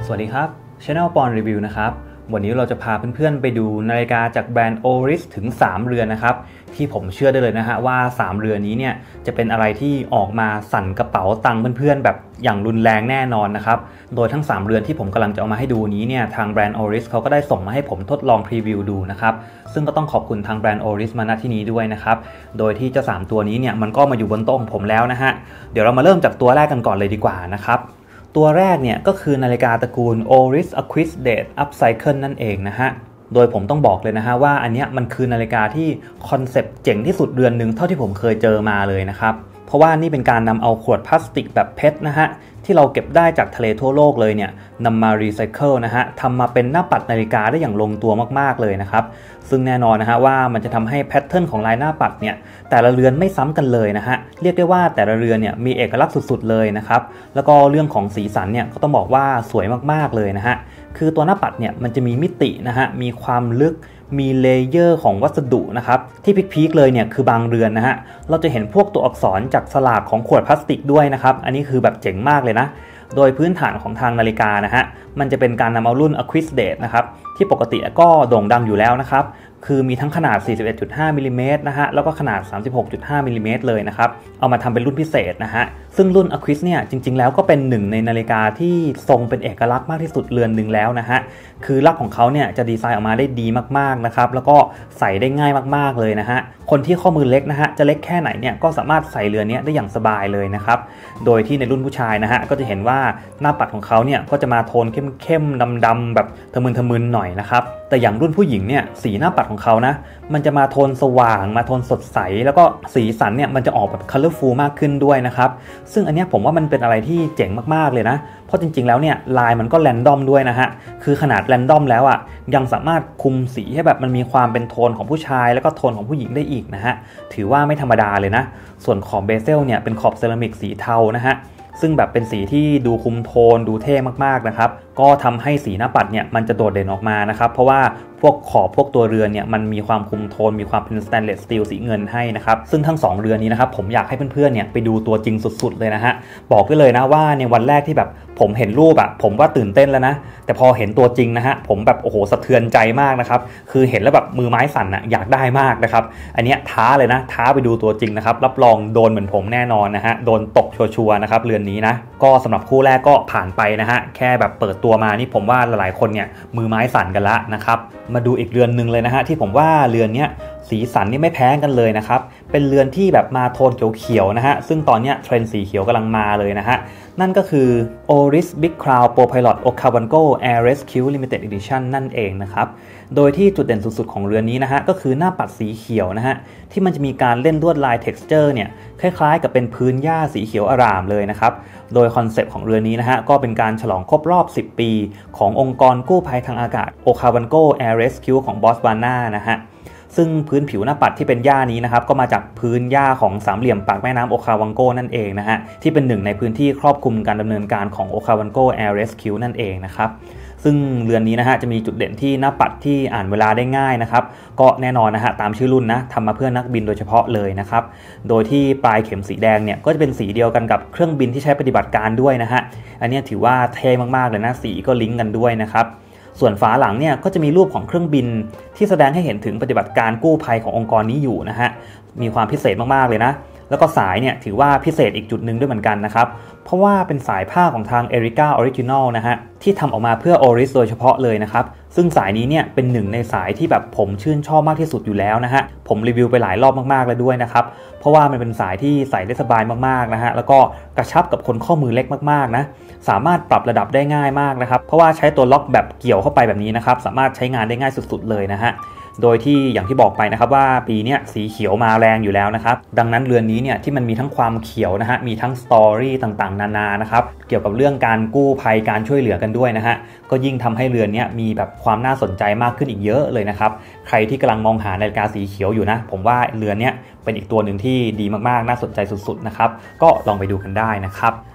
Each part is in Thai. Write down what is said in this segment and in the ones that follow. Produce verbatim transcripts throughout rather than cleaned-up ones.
สวัสดีครับ Channel ปอนรีวิวนะครับวันนี้เราจะพาเพื่อนๆไปดูนาฬิกาจากแบรนด์ Oris ถึงสามเรือนนะครับที่ผมเชื่อได้เลยนะฮะว่าสามเรือนนี้เนี่ยจะเป็นอะไรที่ออกมาสั่นกระเป๋าตังค์เพื่อนๆแบบอย่างรุนแรงแน่นอนนะครับโดยทั้งสามเรือนที่ผมกำลังจะเอามาให้ดูนี้เนี่ยทางแบรนด์ Oris เขาก็ได้ส่งมาให้ผมทดลองพรีวิวดูนะครับซึ่งก็ต้องขอบคุณทางแบรนด์ Oris มาณที่นี้ด้วยนะครับโดยที่เจ้าสามตัวนี้เนี่ยมันก็มาอยู่บนโต๊ะของผมแล้วนะฮะเดี๋ยวเรามาเริ่มจากตัวแรกกันก่อนเลยดีกว่านะครับตัวแรกเนี่ยก็คือนาฬิกาตระกูล Oris Aquis Date Upcycle นั่นเองนะฮะโดยผมต้องบอกเลยนะฮะว่าอันนี้มันคือนาฬิกาที่คอนเซปต์เจ๋งที่สุดเรือนหนึ่งเท่าที่ผมเคยเจอมาเลยนะครับเพราะว่านี่เป็นการนำเอาขวดพลาสติกแบบเพชรนะฮะที่เราเก็บได้จากทะเลทั่วโลกเลยเนี่ยนำมารีไซเคิลนะฮะทำมาเป็นหน้าปัดนาฬิกาได้อย่างลงตัวมากๆเลยนะครับซึ่งแน่นอนนะฮะว่ามันจะทำให้แพทเทิร์นของลายหน้าปัดเนี่ยแต่ละเรือนไม่ซ้ำกันเลยนะฮะเรียกได้ว่าแต่ละเรือนเนี่ยมีเอกลักษณ์สุดๆเลยนะครับแล้วก็เรื่องของสีสันเนี่ยก็ต้องบอกว่าสวยมากๆเลยนะฮะคือตัวหน้าปัดเนี่ยมันจะมีมิตินะฮะมีความลึกมีเลเยอร์ของวัสดุนะครับที่พีคๆเลยเนี่ยคือบางเรือนนะฮะเราจะเห็นพวกตัวอักษรจากสลากของขวดพลาสติกด้วยนะครับอันนี้คือแบบเจ๋งมากเลยนะโดยพื้นฐานของทางนาฬิกานะฮะมันจะเป็นการนำเอารุ่น Aquis Date นะครับที่ปกติก็โด่งดังอยู่แล้วนะครับคือมีทั้งขนาด สี่สิบเอ็ดจุดห้า มิลลิเมตรนะฮะแล้วก็ขนาด สามสิบหกจุดห้า มิลลิเมตรเลยนะครับเอามาทำเป็นรุ่นพิเศษนะฮะซึ่งรุ่น Aquis เนี่ยจริงๆแล้วก็เป็นหนึ่งในนาฬิกาที่ทรงเป็นเอกลักษณ์มากที่สุดเรือนหนึ่งแล้วนะฮะคือลักษณ์ของเขาเนี่ยจะดีไซน์ออกมาได้ดีมากๆนะครับแล้วก็ใส่ได้ง่ายมากๆเลยนะฮะคนที่ข้อมือเล็กนะฮะจะเล็กแค่ไหนเนี่ยก็สามารถใส่เรือนนี้ได้อย่างสบายเลยนะครับโดยที่ในรุ่นผู้ชายนะฮะก็จะเห็นว่าหน้าปัดของเขาเนี่ยก็จะมาโทนเข้มๆดำๆแบบทะมึนทะมึนหน่อยนะครับแต่อย่างรุ่นผู้หญิงเนี่ยสีหน้าปัดของเขานะมันจะมาโทนสว่างมาโทนสดใสแล้วก็สีสันเนี่ยมันจะออกแบบ colorful มากขึ้นด้วยนะครับซึ่งอันนี้ผมว่ามันเป็นอะไรที่เจ๋งมากๆเลยนะเพราะจริงๆแล้วเนี่ยลายมันก็แรนดอมด้วยนะฮะคือขนาดแรนดอมแล้วอ่ะยังสามารถคุมสีให้แบบมันมีความเป็นโทนของผู้ชายแล้วก็โทนของผู้หญิงได้อีกนะฮะถือว่าไม่ธรรมดาเลยนะส่วนขอบเบเซลเนี่ยเป็นขอบเซรามิกสีเทานะฮะซึ่งแบบเป็นสีที่ดูคุมโทนดูเท่มากๆนะครับก็ทำให้สีหน้าปัดเนี่ยมันจะโดดเด่นออกมานะครับเพราะว่าพวกขอบพวกตัวเรือนเนี่ยมันมีความคุมโทนมีความเป็นสแตนเลสสตีลสีเงินให้นะครับซึ่งทั้งสองเรือนนี้นะครับผมอยากให้เพื่อนๆเนี่ยไปดูตัวจริงสุดๆเลยนะฮะบอกได้เลยนะว่าในวันแรกที่แบบผมเห็นรูปอะผมก็ตื่นเต้นแล้วนะแต่พอเห็นตัวจริงนะฮะผมแบบโอ้โหสะเทือนใจมากนะครับคือเห็นแล้วแบบมือไม้สั่นอะอยากได้มากนะครับอันนี้ท้าเลยนะท้าไปดูตัวจริงนะครับรับรองโดนเหมือนผมแน่นอนนะฮะโดนตกชัวร์ๆนะครับเรือนนี้นะก็สำหรับคู่แรกก็ผ่านไปนะฮะแค่แบบเปิดตัวมานี่ผมว่าหลายๆคนเนี่ยมือไม้สั่นกันละนะครับมาดูอีกเรือนหนึ่งเลยนะฮะที่ผมว่าเรือนนี้สีสันนี่ไม่แพ้กันเลยนะครับเป็นเรือนที่แบบมาโทนเขียวๆนะฮะซึ่งตอนนี้เทรนด์สีเขียวกำลังมาเลยนะฮะนั่นก็คือ Oris Big Crown Pro Pilot Okavango Air Rescue Limited Edition นั่นเองนะครับโดยที่จุดเด่นสุดๆของเรือนนี้นะฮะก็คือหน้าปัดสีเขียวนะฮะที่มันจะมีการเล่นลวดลาย texture เนี่ยคล้ายๆกับเป็นพื้นหญ้าสีเขียวอร่ามเลยนะครับโดยคอนเซปต์ของเรือนนี้นะฮะก็เป็นการฉลองครบรอบสิบปีขององค์กรกู้ภัยทางอากาศ Okavango Air Rescue ของบอตสวานานะฮะซึ่งพื้นผิวหน้าปัดที่เป็นหญ้านี้นะครับก็มาจากพื้นหญ้าของสามเหลี่ยมปากแม่น้ำโอคาวังโกนั่นเองนะฮะที่เป็นหนึ่งในพื้นที่ครอบคลุมการดำเนินการของโอคาวังโก Air Rescue นั่นเองนะครับซึ่งเรือนนี้นะฮะจะมีจุดเด่นที่หน้าปัดที่อ่านเวลาได้ง่ายนะครับก็แน่นอนนะฮะตามชื่อรุ่นนะทำมาเพื่อนักบินโดยเฉพาะเลยนะครับโดยที่ปลายเข็มสีแดงเนี่ยก็จะเป็นสีเดียวกันกับเครื่องบินที่ใช้ปฏิบัติการด้วยนะฮะอันนี้ถือว่าเท่มากๆเลยนะสีก็ลิงก์กันด้วยนะครับส่วนฝาหลังเนี่ยก็จะมีรูปของเครื่องบินที่แสดงให้เห็นถึงปฏิบัติการกู้ภัยขององค์กรนี้อยู่นะฮะมีความพิเศษมากๆเลยนะแล้วก็สายเนี่ยถือว่าพิเศษอีกจุดหนึ่งด้วยเหมือนกันนะครับเพราะว่าเป็นสายผ้าของทาง Erica Original นะฮะที่ทำออกมาเพื่อ Oris โดยเฉพาะเลยนะครับซึ่งสายนี้เนี่ยเป็นหนึ่งในสายที่แบบผมชื่นชอบมากที่สุดอยู่แล้วนะฮะผมรีวิวไปหลายรอบมากๆแล้วด้วยนะครับเพราะว่ามันเป็นสายที่ใส่ได้สบายมากๆนะฮะแล้วก็กระชับกับคนข้อมือเล็กมากๆนะสามารถปรับระดับได้ง่ายมากนะครับเพราะว่าใช้ตัวล็อกแบบเกี่ยวเข้าไปแบบนี้นะครับสามารถใช้งานได้ง่ายสุดๆเลยนะฮะโดยที่อย่างที่บอกไปนะครับว่าปีนี้สีเขียวมาแรงอยู่แล้วนะครับดังนั้นเรือนนี้เนี่ยที่มันมีทั้งความเขียวนะฮะมีทั้งสตอรี่ต่างๆนานานะครับเกี่ยวกับเรื่องการกู้ภัยการช่วยเหลือกันด้วยนะฮะก็ยิ่งทำให้เรือนนี้มีแบบความน่าสนใจมากขึ้นอีกเยอะเลยนะครับใครที่กำลังมองหานาฬิกาสีเขียวอยู่นะผมว่าเรือนนี้เป็นอีกตัวหนึ่งที่ดีมากๆน่าสนใจสุดๆนะครับก็ลองไปดูกันได้นะครับ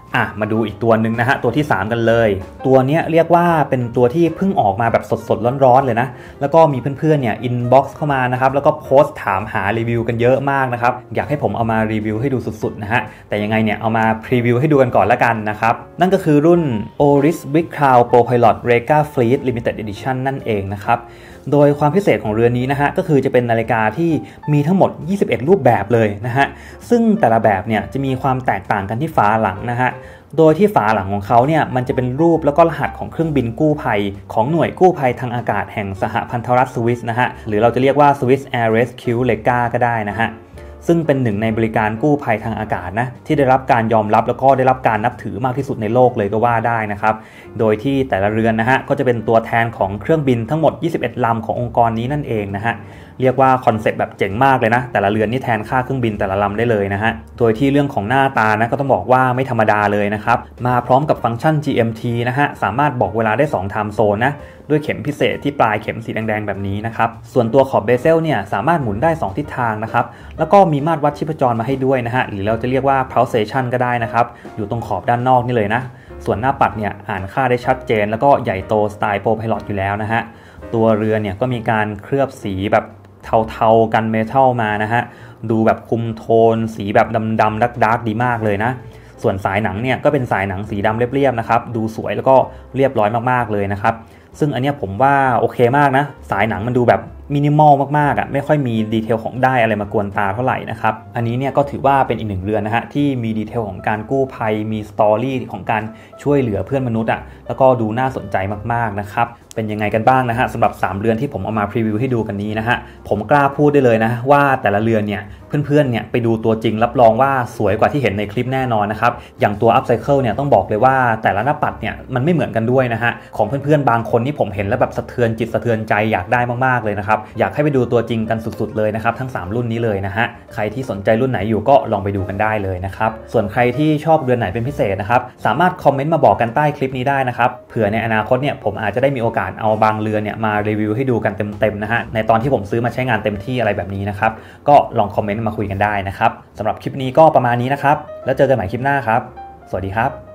อ่ะมาดูอีกตัวหนึ่งนะฮะตัวที่สามกันเลยตัวนี้เรียกว่าเป็นตัวที่เพิ่งออกมาแบบสดๆร้อนๆเลยนะแล้วก็มีเพื่อนๆเนี่ยอินบ็อกซ์เข้ามานะครับแล้วก็โพสต์ถามหารีวิวกันเยอะมากนะครับอยากให้ผมเอามารีวิวให้ดูสุดๆนะฮะแต่ยังไงเนี่ยเอามาพรีวิวให้ดูกันก่อนละกันนะครับนั่นก็คือรุ่น Oris Big Crown Pro Pilot Rega Fleet Limited Edition นั่นเองนะครับโดยความพิเศษของเรือนนี้นะฮะก็คือจะเป็นนาฬิกาที่มีทั้งหมดยี่สิบเอ็ดรูปแบบเลยนะฮะซึ่งแต่ละแบบเนี่ยจะมีความแตกต่างกันที่ฝาหลังนะฮะโดยที่ฝาหลังของเขาเนี่ยมันจะเป็นรูปแล้วก็รหัสของเครื่องบินกู้ภัยของหน่วยกู้ภัยทางอากาศแห่งสหพันธรัฐสวิสนะฮะหรือเราจะเรียกว่า Swiss Air Rescue Lega ก็ได้นะฮะซึ่งเป็นหนึ่งในบริการกู้ภัยทางอากาศนะที่ได้รับการยอมรับแล้วก็ได้รับการนับถือมากที่สุดในโลกเลยก็ว่าได้นะครับโดยที่แต่ละเรือนนะฮะก็จะเป็นตัวแทนของเครื่องบินทั้งหมดยี่สิบเอ็ดลำขององค์กรนี้นั่นเองนะฮะเรียกว่าคอนเซ็ปต์แบบเจ๋งมากเลยนะแต่ละเรือนนี่แทนค่าเครื่องบินแต่ละลำได้เลยนะฮะโดยที่เรื่องของหน้าตานะก็ต้องบอกว่าไม่ธรรมดาเลยนะครับมาพร้อมกับฟังก์ชัน จี เอ็ม ที นะฮะสามารถบอกเวลาได้สอง time zone นะด้วยเข็มพิเศษที่ปลายเข็มสีแดงๆแบบนี้นะครับส่วนตัวขอบเบเซลเนี่ยสามารถหมุนได้สองทิศทางนะครับแล้วก็มีมาตรวัดชีพจรมาให้ด้วยนะฮะหรือเราจะเรียกว่า pulsation ก็ได้นะครับอยู่ตรงขอบด้านนอกนี่เลยนะส่วนหน้าปัดเนี่ยอ่านค่าได้ชัดเจนแล้วก็ใหญ่โตสไตล์โปรไพลอตอยู่แล้วนะฮะตัวเรือเนี่ยก็มีการเคลือบสีแบบเทาๆกันเมทัลมานะฮะดูแบบคุมโทนสีแบบดำๆดาร์กๆดีมากเลยนะส่วนสายหนังเนี่ยก็เป็นสายหนังสีดำเรียบๆนะครับดูสวยแล้วก็เรียบร้อยมากๆเลยนะครับซึ่งอันนี้ผมว่าโอเคมากนะสายหนังมันดูแบบมินิมอลมากๆอ่ะไม่ค่อยมีดีเทลของได้อะไรมากวนตาเท่าไหร่นะครับอันนี้เนี่ยก็ถือว่าเป็นอีกหนึ่งเรือนนะฮะที่มีดีเทลของการกู้ภัยมีสตอรี่ของการช่วยเหลือเพื่อนมนุษย์อ่ะแล้วก็ดูน่าสนใจมากๆนะครับเป็นยังไงกันบ้างนะฮะสำหรับสามเรือนที่ผมเอามาพรีวิวให้ดูกันนี้นะฮะผมกล้าพูดได้เลยนะว่าแต่ละเรือนเนี่ยเพื่อนๆเนี่ยไปดูตัวจริงรับรองว่าสวยกว่าที่เห็นในคลิปแน่นอนนะครับอย่างตัว Upcycle เนี่ยต้องบอกเลยว่าแต่ละหน้าปัดเนี่ยมันไม่เหมือนกันด้วยนะฮะของเพื่อนๆบางคนที่ผมเห็นแล้วแบบสะเทือนจิตสะเทือนใจอยากได้มากๆเลยนะครับอยากให้ไปดูตัวจริงกันสุดๆเลยนะครับทั้งสามรุ่นนี้เลยนะฮะใครที่สนใจรุ่นไหนอยู่ก็ลองไปดูกันได้เลยนะครับส่วนใครที่ชอบเรือนไหนเป็นพิเศษนะครับสามารถคอมเมนต์มาบอกกันใต้คลิปนี้ได้นะครับเผื่อในอนาคตเนี่ยผมอาจจะได้มีโอกาสเอาบางเรือนเนี่ยมารีวิวให้ดูกันเต็มๆนะฮะในตอนที่ผมซื้อมาใช้งานเต็มที่อะไรแบบนี้นะครับก็ลองคอมเมนต์มาคุยกันได้นะครับสำหรับคลิปนี้ก็ประมาณนี้นะครับแล้วเจอกันใหม่คลิปหน้าครับสวัสดีครับ